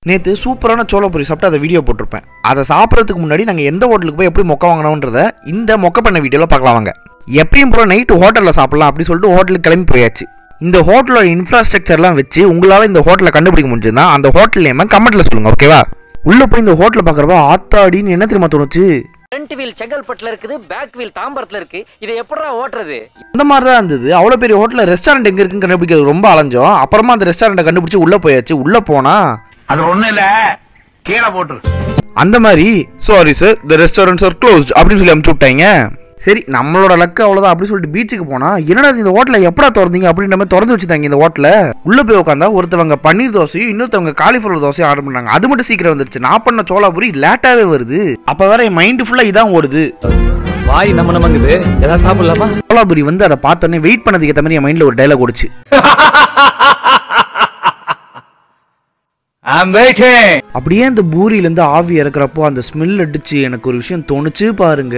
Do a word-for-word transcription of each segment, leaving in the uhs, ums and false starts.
நேற்று சூப்பரான சோளப்பொரி சாப்பிட்டு அதை வீடியோ போட்டிருப்பேன். அதை சாப்பிட்றதுக்கு முன்னாடி நாங்கள் எந்த ஹோட்டலுக்கு போய் எப்படி மொக்க வாங்கினோன்றத இந்த மொக்க பண்ண வீடியோவில் பார்க்கலாம் வாங்க. எப்பயும் போல நைட்டு ஹோட்டலில் சாப்பிட்லாம் அப்படி சொல்லிட்டு ஹோட்டலுக்கு கிளம்பி போயாச்சு. இந்த ஹோட்டலோட இன்ஃப்ராஸ்ட்ரக்சர்லாம் வச்சு உங்களால் இந்த ஹோட்டலை கண்டுபிடிக்க முடிஞ்சுன்னா அந்த ஹோட்டல் நேம் கமெண்ட்டில் சொல்லுங்கள், ஓகேவா? உள்ளே போய் இந்த ஹோட்டலை பார்க்குறப்ப ஆத்தாடின்னு என்ன தெரியுமா தோணுச்சு? ஃப்ரண்ட் வீல் செங்கல்பட்டுல இருக்குது, பேக் வீல் தாம்பரத்துல இருக்கு. இதை எப்படா ஓட்டுறது? அந்த மாதிரி தான் இருந்தது. அவ்வளோ பெரிய ஹோட்டலில் ரெஸ்டாரண்ட் எங்கே இருக்குன்னு கண்டுபிடிக்கிறது ரொம்ப அலைஞ்சோம். அப்புறமா அந்த ரெஸ்டாரண்ட்டை கண்டுபிடிச்சி உள்ளே போயாச்சு. உள்ளே போனா அது ஒண்ணு இல்ல, கீழே போட்டு அந்த மாதிரி sorry sir the restaurants are closed அப்படின்னு சொல்லி அனுப்பிச்சு விட்டாங்க. சரி நம்மளோட லக்கு அவ்வளோதான் அப்படி சொல்லிட்டு பீச்சுக்கு போனா என்னடா இந்த ஹோட்டலை எப்படா திறந்தீங்க அப்படின்ற மாதிரி திறந்து வச்சுட்டாங்க. இந்த ஹோட்டலை உள்ள போய் உட்காந்தா ஒருத்தவங்க பன்னீர் தோசையும் இன்னொருத்தவங்க காலிஃப்ளவர் தோசையும் ஆர்டர் பண்ணாங்க. அது மட்டும் சீக்கிரம் வந்துருச்சு. நான் பண்ண சோளாபுரி லேட்டாவே வருது. அப்ப வேற என் மைண்ட் ஃபுல்லா இதான் ஓடுது. வாய் நம்ம நமங்குது, ஏதாவது சாப்பிடலாமா? சோளாபுரி வந்து அதை பார்த்தோன்னே வெயிட் பண்ணதுக்கு ஏற்ற மாதிரி என் மைண்ட்ல ஒரு டைலாக் ஓடுச்சு. அப்படியே அந்த பூரியில இருந்து ஆவி இறக்குறப்போ அந்த ஸ்மெல் அடிச்சு எனக்கு ஒரு விஷயம் தோணுச்சு பாருங்க.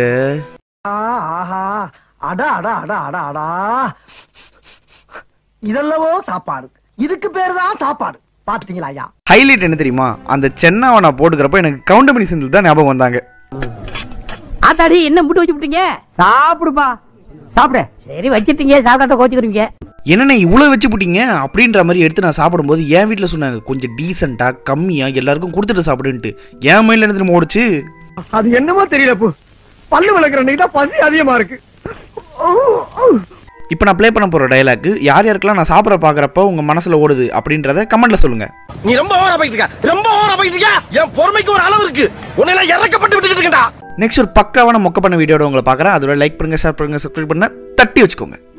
இதெல்லவோ சாப்பாடு, இதுக்கு பேரு தான் சாப்பாடு. பாத்தீங்களா ஐயா? ஹைலைட் என்ன தெரியுமா? அந்த சென்னாவை நான் போட்டுக்கிறப்ப எனக்கு கவுண்டமணி செந்தில் தான் ஞாபகம் வந்தாங்க. ஆத்தாடி என்ன முட்டு வச்சு விட்டீங்க? சாப்பிடுப்பா சாப்பிட. சரி வச்சிட்டீங்க, சாப்பிடாட்ட கோச்சுக்கிறீங்க. என்னென்ன இவ்வளோ வச்சு போட்டீங்க அப்படின்ற மாதிரி எடுத்து நான் சாப்பிடும்போது என் வீட்டில் சொன்னாங்க கொஞ்சம் டீசெண்டாக கம்மியாக எல்லாருக்கும் கொடுத்துட்டு சாப்பிடுன்ட்டு. என் மைண்டில் என்ன தெரியுமா ஓடிச்சு? அது என்னமோ தெரியல, பல்லு விளக்குற அன்னைக்கு தான் பசி அதிகமா இருக்கு. இப்போ நான் ப்ளே பண்ண போகிற டைலாக் யார் யாருக்கெல்லாம் நான் சாப்பிட பார்க்குறப்ப உங்கள் மனசில் ஓடுது அப்படின்றத கமெண்ட்ல சொல்லுங்க. நீ ரொம்ப ஓவரா போயிட்டு ரொம்ப ஓவரா போயிட்டு என் பொறுமைக்கு ஒரு அளவு இருக்கு. உன்னை இறக்கப்பட்டு விட்டுட்டு இருக்கா. நெக்ஸ்ட் ஒரு பக்காவான மொக்க பண்ண வீடியோட உங்களை பார்க்குறேன். அதோட லைக் பண்ணுங்க, ஷேர் பண்ணுங்க, சப்ஸ்கிரைப் பண்ண தட்டி வச்சுக்கோங்க.